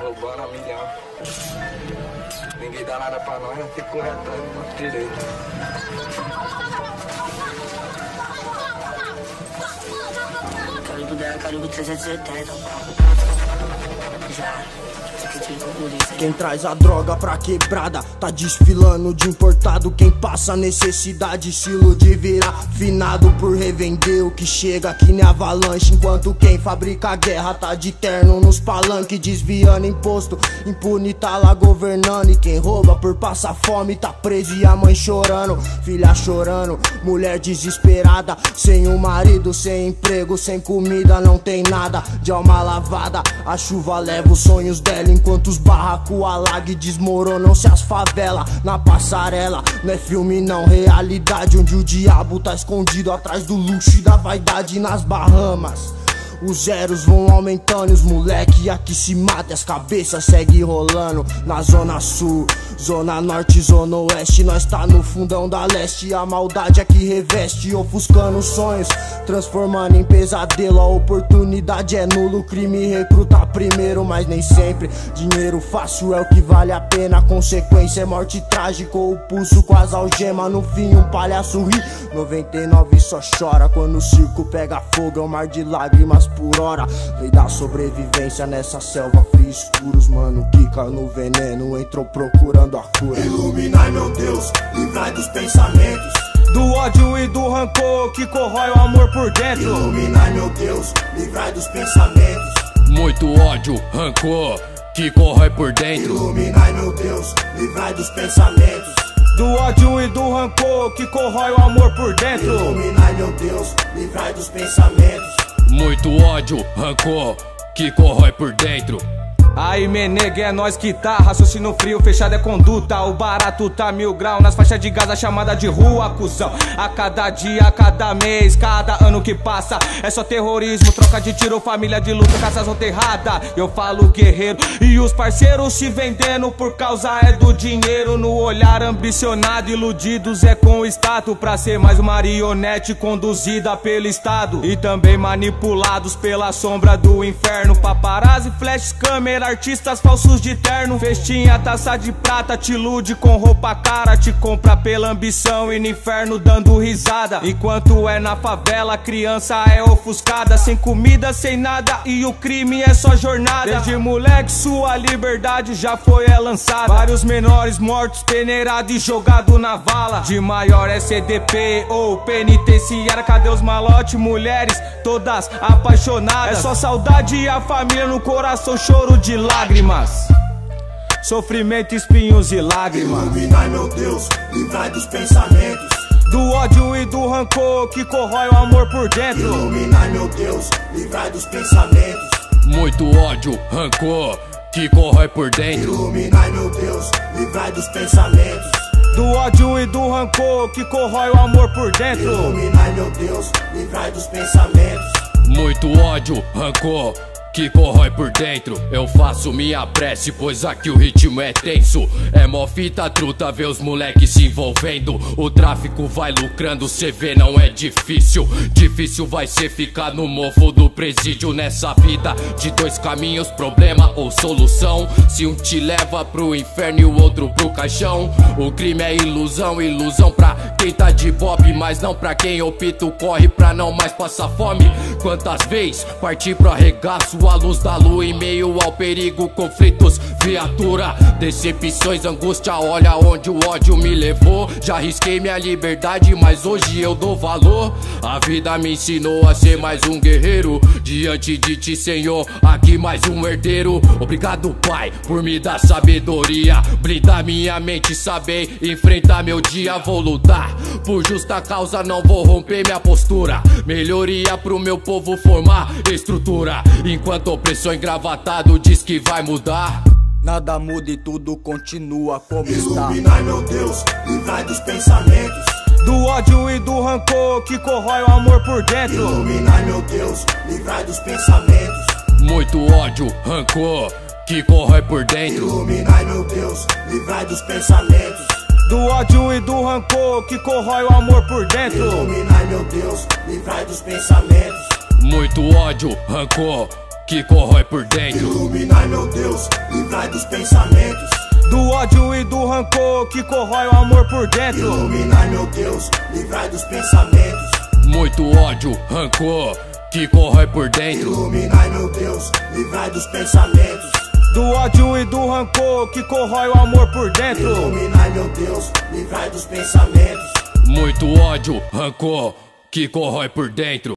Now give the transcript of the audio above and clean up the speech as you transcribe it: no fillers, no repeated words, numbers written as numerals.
roubando a milhão. Ninguém dá nada pra nós, tem que correr atrás do nosso direito. Calibre 380. Já. Quem traz a droga pra quebrada tá desfilando de importado. Quem passa necessidade se ilude virar finado por revender o que chega que nem avalanche. Enquanto quem fabrica a guerra tá de terno nos palanques, desviando imposto, impune tá lá governando. E quem rouba por passar fome tá preso e a mãe chorando, filha chorando, mulher desesperada, sem um marido, sem emprego, sem comida, não tem nada. De alma lavada, a chuva leva os sonhos dela, enquanto os barracos alagam e desmoronam-se as favelas. Na passarela, não é filme não, realidade, onde o diabo tá escondido atrás do luxo e da vaidade. Nas Bahamas os zeros vão aumentando e os moleque aqui se matam e as cabeças seguem rolando. Na zona sul, zona norte, zona oeste, nós tá no fundão da leste. A maldade é que reveste, ofuscando os sonhos, transformando em pesadelo. A oportunidade é nulo, o crime recruta primeiro, mas nem sempre dinheiro fácil é o que vale a pena. A consequência é morte trágica ou o pulso com as algemas. No fim um palhaço ri, 99 só chora. Quando o circo pega fogo é um mar de lágrimas por hora. Lei da sobrevivência nessa selva fria, escuros, mano, quica no veneno, entrou procurando a cura. Iluminai, meu Deus, livrai dos pensamentos, do ódio e do rancor que corrói o amor por dentro. Iluminai, meu Deus, livrai dos pensamentos, muito ódio, rancor que corrói por dentro. Iluminai, meu Deus, livrai dos pensamentos, do ódio e do rancor que corrói o amor por dentro. Iluminai, meu Deus, livrai dos pensamentos, muito ódio, rancor que corrói por dentro. Aí menega, é nós que tá, raciocínio frio, fechado é conduta. O barato tá 1000 graus nas faixas de gás, a chamada de rua, cuzão. A cada dia, a cada mês, cada ano que passa é só terrorismo, troca de tiro, família de luta, caça soterrada. Eu falo guerreiro e os parceiros se vendendo por causa é do dinheiro. No olhar ambicionado, iludidos é com o status, pra ser mais marionete conduzida pelo estado. E também manipulados pela sombra do inferno. Paparazzi, flash, câmera, artistas falsos de terno, festinha, taça de prata, te ilude com roupa cara, te compra pela ambição e no inferno dando risada. Enquanto é na favela, a criança é ofuscada, sem comida, sem nada e o crime é só jornada. Desde moleque sua liberdade já foi lançada, vários menores mortos, peneirado e jogado na vala. De maior é CDP ou penitenciária, cadê os malote, mulheres todas apaixonadas? É só saudade e a família no coração, choro de lágrimas, sofrimento, espinhos e lágrimas. Iluminai, meu Deus, livrai dos pensamentos, do ódio e do rancor que corrói o amor por dentro. Iluminai, meu Deus, livrai dos pensamentos, muito ódio, rancor que corrói por dentro. Iluminai, meu Deus, livrai dos pensamentos, do ódio e do rancor que corrói o amor por dentro. Iluminai, meu Deus, livrai dos pensamentos, muito ódio, rancor que corrói por dentro. Eu faço minha prece, pois aqui o ritmo é tenso. É mó fita truta ver os moleques se envolvendo. O tráfico vai lucrando, cê vê, não é difícil. Difícil vai ser ficar no mofo do presídio. Nessa vida de dois caminhos, problema ou solução. Se um te leva pro inferno e o outro pro caixão. O crime é ilusão, ilusão pra quem tá de bob, mas não pra quem opta o corre pra não mais passar fome. Quantas vezes parti pro arregaço à luz da lua, em meio ao perigo, conflitos, viatura, decepções, angústia, olha onde o ódio me levou. Já arrisquei minha liberdade, mas hoje eu dou valor. A vida me ensinou a ser mais um guerreiro, diante de ti, Senhor, aqui mais um herdeiro. Obrigado, Pai, por me dar sabedoria, blindar minha mente, saber enfrentar meu dia. Vou lutar por justa causa, não vou romper minha postura. Melhoria pro meu povo formar estrutura, enquanto opressor engravatado diz que vai mudar. Nada muda e tudo continua como está. Iluminai, meu Deus, livrai dos pensamentos, do ódio e do rancor que corrói o amor por dentro. Iluminai, meu Deus, livrai dos pensamentos, muito ódio, rancor que corrói por dentro. Iluminai, meu Deus, livrai dos pensamentos, do ódio e do rancor que corrói o amor por dentro. Iluminai, meu Deus, livrai dos pensamentos, muito ódio, rancor que corrói por dentro. Iluminai, meu Deus, livrai dos pensamentos. Do ódio e do rancor que corrói o amor por dentro. Iluminai, meu Deus, livrai dos pensamentos. Muito ódio, rancor que corrói por dentro. Iluminai, meu Deus, livrai dos pensamentos. Do ódio e do rancor que corrói o amor por dentro. Iluminai, meu Deus, livrai dos pensamentos. Muito ódio, rancor que corrói por dentro.